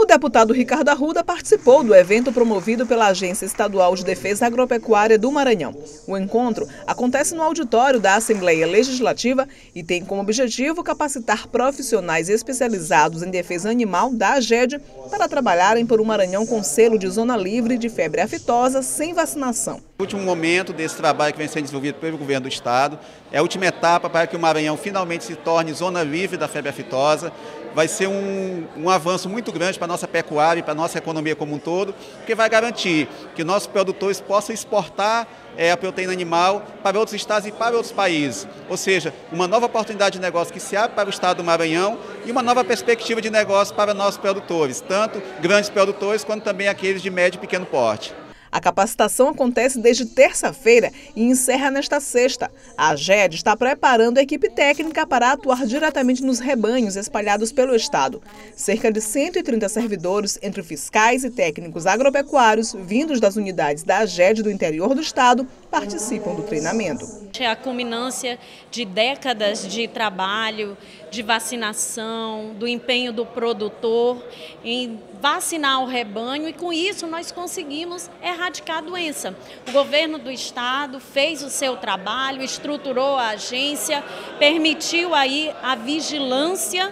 O deputado Ricardo Arruda participou do evento promovido pela Agência Estadual de Defesa Agropecuária do Maranhão. O encontro acontece no auditório da Assembleia Legislativa e tem como objetivo capacitar profissionais especializados em defesa animal da AGED para trabalharem por um Maranhão com selo de zona livre de febre aftosa sem vacinação. O último momento desse trabalho que vem sendo desenvolvido pelo governo do estado é a última etapa para que o Maranhão finalmente se torne zona livre da febre aftosa. Vai ser um avanço muito grande para a nossa pecuária e para a nossa economia como um todo, porque vai garantir que nossos produtores possam exportar a proteína animal para outros estados e para outros países. Ou seja, uma nova oportunidade de negócio que se abre para o estado do Maranhão e uma nova perspectiva de negócio para nossos produtores, tanto grandes produtores quanto também aqueles de médio e pequeno porte. A capacitação acontece desde terça-feira e encerra nesta sexta. A AGED está preparando a equipe técnica para atuar diretamente nos rebanhos espalhados pelo estado. Cerca de 130 servidores, entre fiscais e técnicos agropecuários, vindos das unidades da AGED do interior do estado, participam do treinamento. É a culminância de décadas de trabalho, de vacinação, do empenho do produtor em vacinar o rebanho, e com isso nós conseguimos erradicar a doença. O governo do estado fez o seu trabalho, estruturou a agência, permitiu aí a vigilância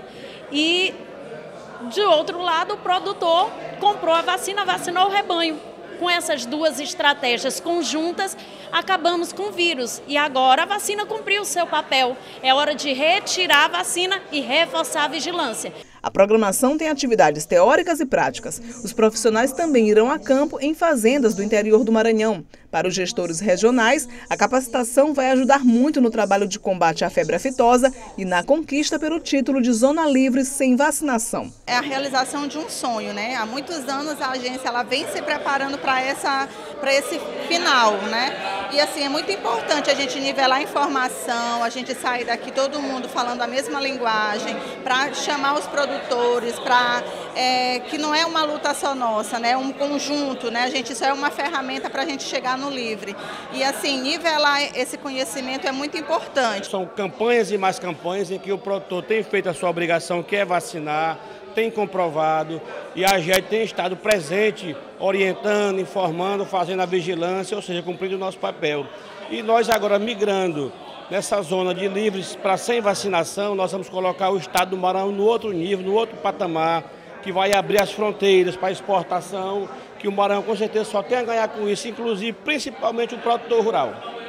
e, de outro lado, o produtor comprou a vacina, vacinou o rebanho. Com essas duas estratégias conjuntas, acabamos com o vírus e agora a vacina cumpriu o seu papel. É hora de retirar a vacina e reforçar a vigilância. A programação tem atividades teóricas e práticas. Os profissionais também irão a campo em fazendas do interior do Maranhão. Para os gestores regionais, a capacitação vai ajudar muito no trabalho de combate à febre aftosa e na conquista pelo título de zona livre sem vacinação. É a realização de um sonho, né? Há muitos anos a agência vem se preparando para esse final, né? E assim, é muito importante a gente nivelar a informação, a gente sair daqui todo mundo falando a mesma linguagem, para chamar os produtores, que não é uma luta só nossa, né? É um conjunto, né? Isso é uma ferramenta para a gente chegar no livre. E assim, nivelar esse conhecimento é muito importante. São campanhas e mais campanhas em que o produtor tem feito a sua obrigação, que é vacinar, tem comprovado, e a AGED tem estado presente, orientando, informando, fazendo a vigilância, ou seja, cumprindo o nosso papel. E nós agora migrando nessa zona de livres para sem vacinação, nós vamos colocar o estado do Maranhão no outro nível, no outro patamar, que vai abrir as fronteiras para exportação, que o Maranhão com certeza só tem a ganhar com isso, inclusive principalmente o produtor rural.